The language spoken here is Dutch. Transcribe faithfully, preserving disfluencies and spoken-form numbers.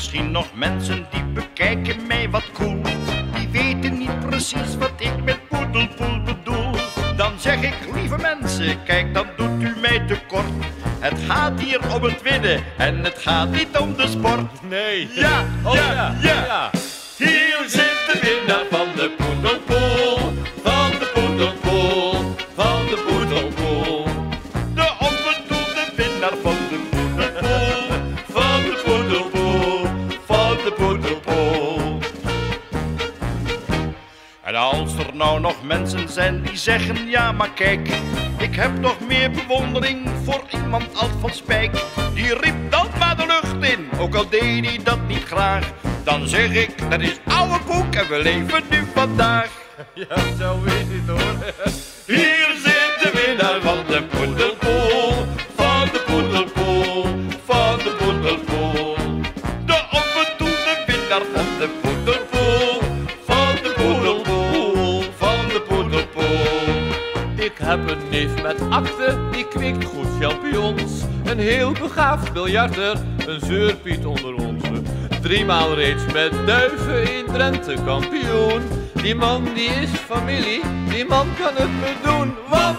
misschien nog mensen die bekijken mij wat cool. Die weten niet precies wat ik met poedelpoel bedoel. Dan zeg ik, lieve mensen, kijk, dan doet u mij tekort. Het gaat hier om het winnen en het gaat niet om de sport. Nee. Ja, Oh, ja, ja, ja, ja. Hier zit de winnaar van de poedelpoel. Van de poedelpoel, van de poedelpoel. De onbedoelde winnaar van de poedelpoel. Van de poedelpoel, van de poedelpoel. En als er nou nog mensen zijn die zeggen, ja maar kijk, ik heb nog meer bewondering voor iemand als Van Spijk. Die riep dan maar de lucht in, ook al deed hij dat niet graag. Dan zeg ik, dat is oude koek en we leven nu vandaag. Ja, zo is het hoor. Hier zit de winnaar van de poedelpoel. Van de poedelpoel, van de poedelpoel. De onbedoelde winnaar van de poedelpoel. Van de poedelpoel, van de poedelpoel. Ik heb een neef met akte, die kweekt goed champignons. Een heel begaafd biljarter, een zeurpiet onder ons. Driemaal reeds met duiven in Drenthe kampioen. Die man die is familie, die man kan het me doen. Want